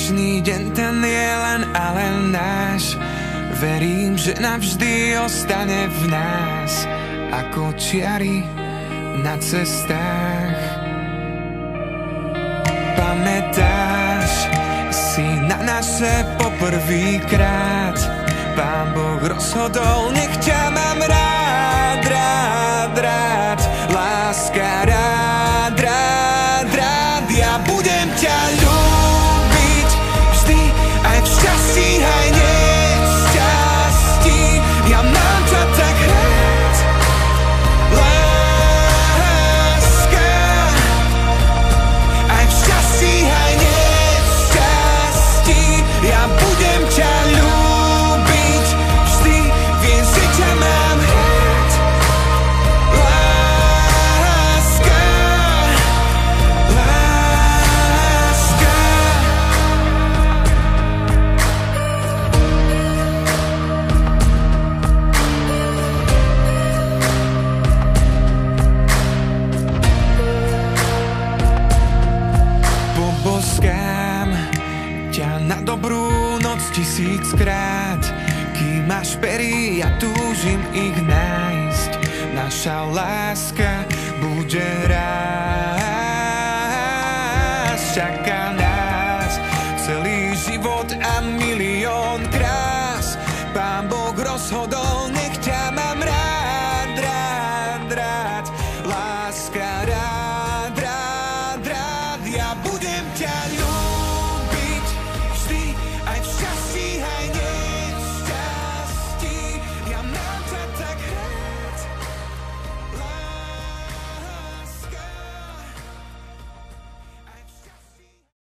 Dnešný deň ten je len a len náš. Verím, že navždy ostane v nás ako čiary na cestách. Pamätáš si na naše poprvýkrát? Pán Boh rozhodol, nech ťa mám rád, rád, rád. Láska, rád, rád, rád. Ja budem ťa ľúbiť vždy, aj v šťastí, aj nešťastí. Ja mám ťa tak rád, láska. Aj v šťastí, aj nešťastí. Ja budem ťa ľúbiť vždy, viem, že ťa mám rád, láska, láska. Poboskám ťa na dobrú noc 1000-krát. Kým máš pery, ja túžim ich nájsť. Naša láska bude rásť. Čaká nás celý život a milión krás. Pán Boh rozhodol, nech ťa mám rád.